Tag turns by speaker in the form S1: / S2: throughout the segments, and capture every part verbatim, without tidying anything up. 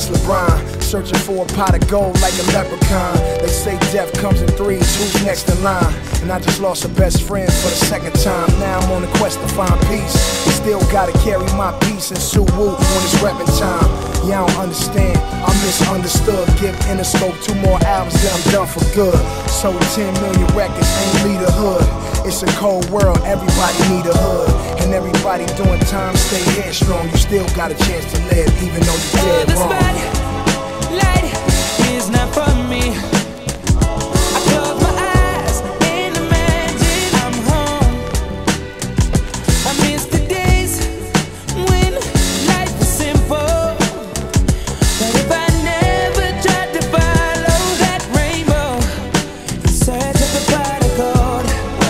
S1: Prince LeBron, searching for a pot of gold like a leprechaun. They say death comes in threes, who's next in line? And I just lost a best friend for the second time. Now I'm on a quest to find peace. Still gotta carry my peace and Sue Woo when it's reppin' time. Yeah, I don't understand, I'm misunderstood. Give Interscope two more albums, then I'm done for good. Sold ten million records, ain't lead a hood. It's a cold world, everybody need a hood. And everybody doing time, stay headstrong. You still got a chance to live, even though you're dead wrong.
S2: Oh, the spotlight is not for me. I close my eyes and imagine I'm home. I miss the days when life was simple. But if I never tried to follow that rainbow in search of the pot of gold,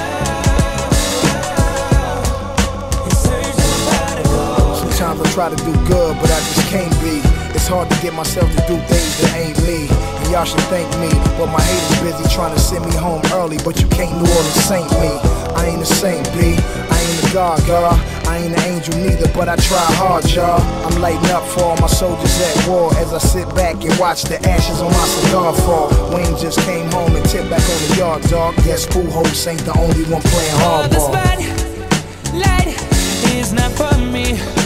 S2: in search of the pot of gold.
S1: Sometimes I try to do good, but I just can't be. It's hard to get myself to do things that ain't me. And y'all should thank me, but my haters busy trying to send me home early. But you can't New Orleans saint me. I ain't a saint, B. I ain't a god, y'all. I ain't an angel neither, but I try hard, y'all. I'm lighting up for all my soldiers at war as I sit back and watch the ashes on my cigar fall. Wayne just came home and tipped back on the yard, dog. Guess Pujols ain't the only one playing
S2: Oh, the
S1: hardball.
S2: spotlight is not for me.